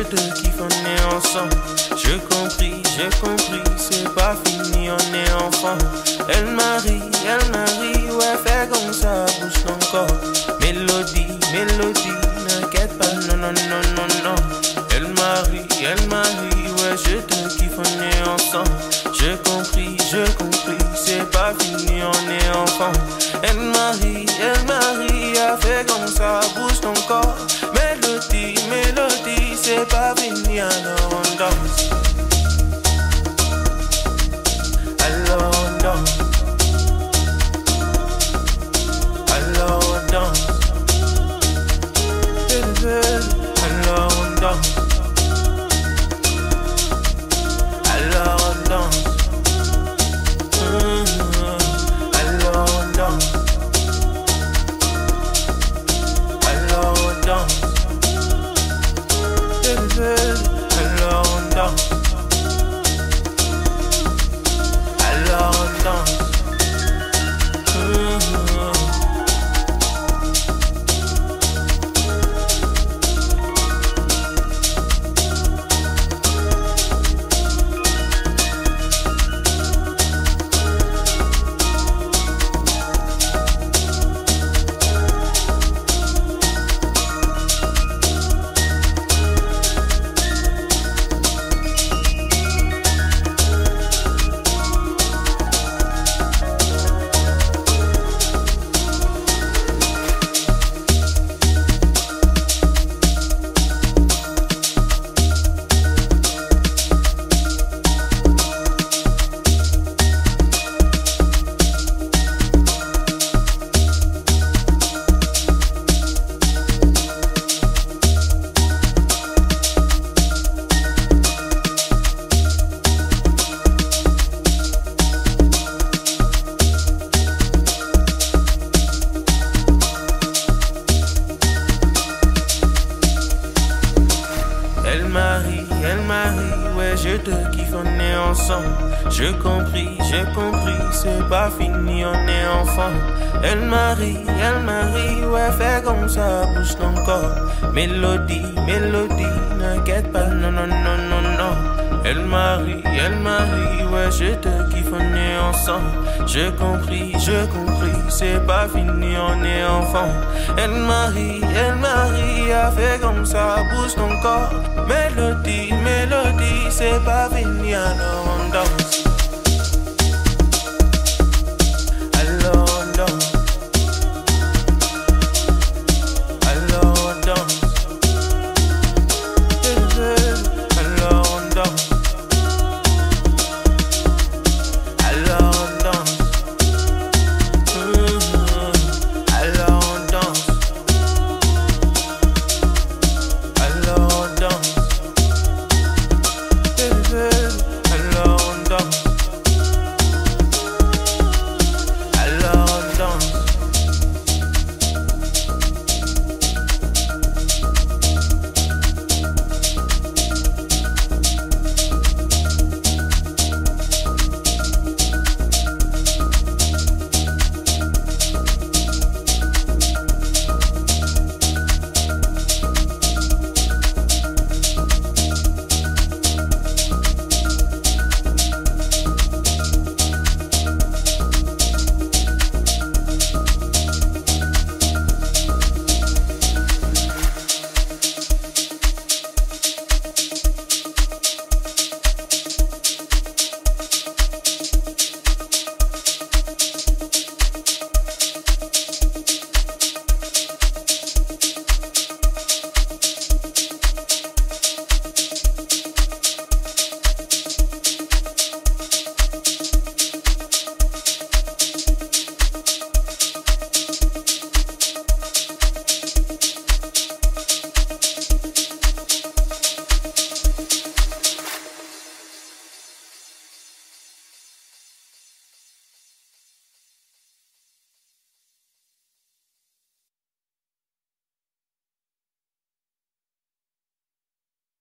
te kiffe, on est ensemble. J'ai compris, c'est pas fini, on est enfant. Elle marie, ouais, fait comme ça, bouge ton corps. Mélodie, n'inquiète pas, non. Elle marie, ouais, je te kiffe, on est ensemble. J'ai compris, c'est pas fini, on est enfant. Elle marie, a fait comme ça, bouge ton corps. Mélodie, c'est pas fini, alors on danse. Alors on danse. Alors on danse. Alors on danse. Alors on danse. Alors on danse. Alors on danse. Alors on danse. Alors on danse. Elle marie, ouais, je te kiffe, on est ensemble. J'ai compris, c'est pas fini, on est enfant. Elle marie, ouais, fait comme ça, bouge ton corps. Mélodie, n'inquiète pas, non. Elle marie, ouais, je te kiffe, on est ensemble. J'ai compris, c'est pas fini, on est enfant. Elle marie, a fait comme ça, bouge ton corps. Mélodie, c'est pas fini, alors on danse.